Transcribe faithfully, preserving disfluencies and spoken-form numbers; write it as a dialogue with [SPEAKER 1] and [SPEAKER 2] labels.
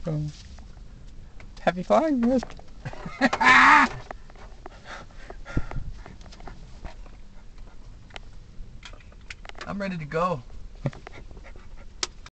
[SPEAKER 1] So, happy flying, guys.
[SPEAKER 2] I'm ready to go.